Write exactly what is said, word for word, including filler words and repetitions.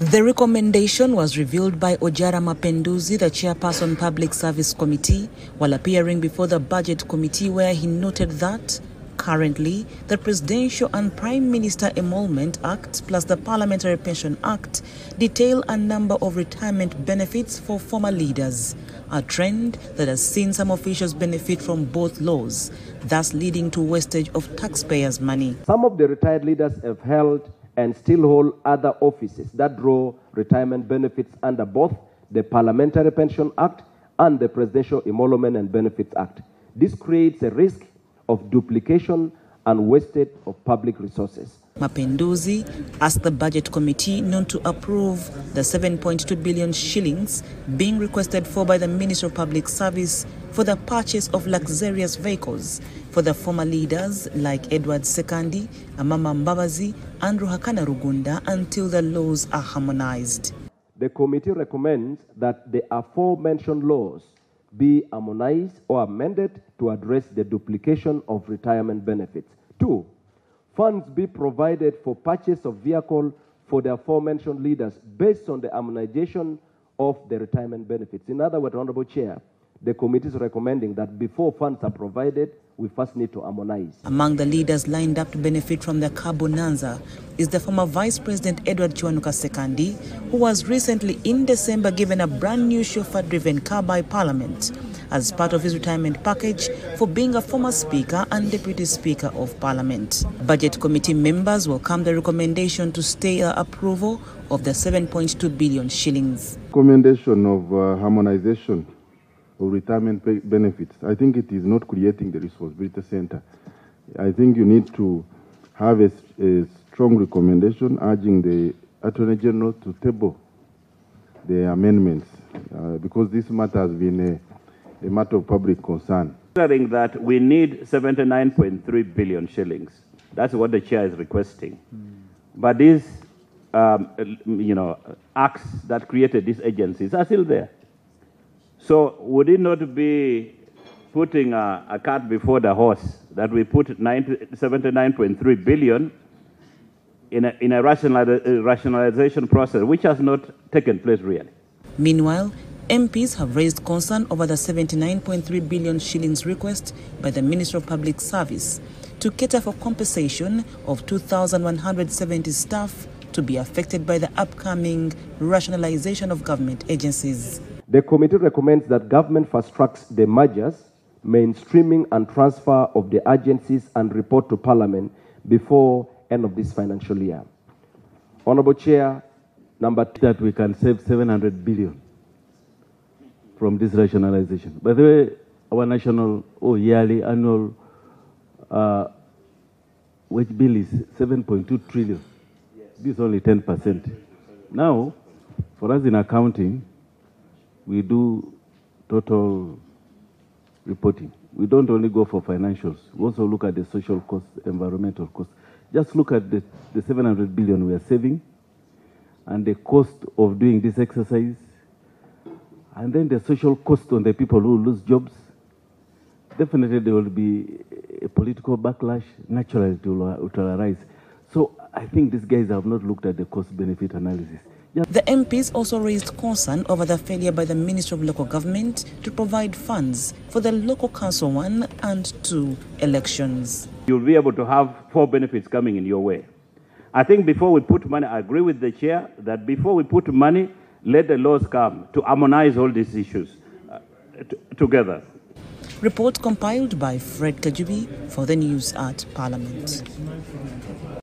The recommendation was revealed by Ojara Mapinduzi, the chairperson Public Service Committee, while appearing before the Budget Committee, where he noted that currently the Presidential and Prime Minister Emolument Act plus the Parliamentary Pension Act detail a number of retirement benefits for former leaders, a trend that has seen some officials benefit from both laws, thus leading to wastage of taxpayers' money. Some of the retired leaders have held and still hold other offices that draw retirement benefits under both the Parliamentary Pension Act and the Presidential Emolument and Benefits Act. This creates a risk of duplication and wastage of public resources. Mapinduzi asked the Budget Committee not to approve the seven point two billion shillings being requested for by the Ministry of Public Service for the purchase of luxurious vehicles for the former leaders like Edward Sekandi, Amama Mbabazi, and Ruhakana Rugunda until the laws are harmonized. The committee recommends that the aforementioned laws be harmonized or amended to address the duplication of retirement benefits. Two, funds be provided for purchase of vehicle for the aforementioned leaders based on the harmonization of the retirement benefits. In other words, Honorable Chair, the committee is recommending that before funds are provided, we first need to harmonize. Among the leaders lined up to benefit from the car bonanza is the former Vice President Edward Kiwanuka Sekandi, who was recently in December given a brand new chauffeur-driven car by Parliament as part of his retirement package for being a former Speaker and Deputy Speaker of Parliament. Budget Committee members welcomed the recommendation to stay uh, approval of the seven point two billion shillings. Recommendation of uh, harmonization of retirement pay benefits. I think it is not creating the responsibility center. I think you need to have a, a strong recommendation urging the Attorney General to table the amendments uh, because this matter has been a, a matter of public concern. Considering that we need seventy-nine point three billion shillings, that's what the chair is requesting. Mm. But these, um, you know, acts that created these agencies are still there. So would it not be putting a, a cart before the horse that we put seventy-nine point three billion in a, in a rationali rationalization process, which has not taken place really? Meanwhile, M Ps have raised concern over the seventy-nine point three billion shillings request by the Ministry of Public Service to cater for compensation of two thousand one hundred seventy staff to be affected by the upcoming rationalization of government agencies. The committee recommends that government fast-tracks the mergers, mainstreaming and transfer of the agencies and report to Parliament before end of this financial year. Honorable Chair, number two. That we can save seven hundred billion from this rationalization. By the way, our national or yearly annual uh, wage bill is seven point two trillion. Yes. This is only ten percent. Now, for us in accounting, we do total reporting. We don't only go for financials. We also look at the social cost, environmental cost. Just look at the, the seven hundred billion we are saving and the cost of doing this exercise, and then the social cost on the people who lose jobs. Definitely there will be a political backlash. Naturally it will, it will arise. So I think these guys have not looked at the cost-benefit analysis. The M Ps also raised concern over the failure by the Ministry of Local Government to provide funds for the local council one and two elections. You'll be able to have four benefits coming in your way. I think before we put money, I agree with the chair that before we put money, let the laws come to harmonize all these issues uh, together. Report compiled by Fred Kajubi for the News at Parliament.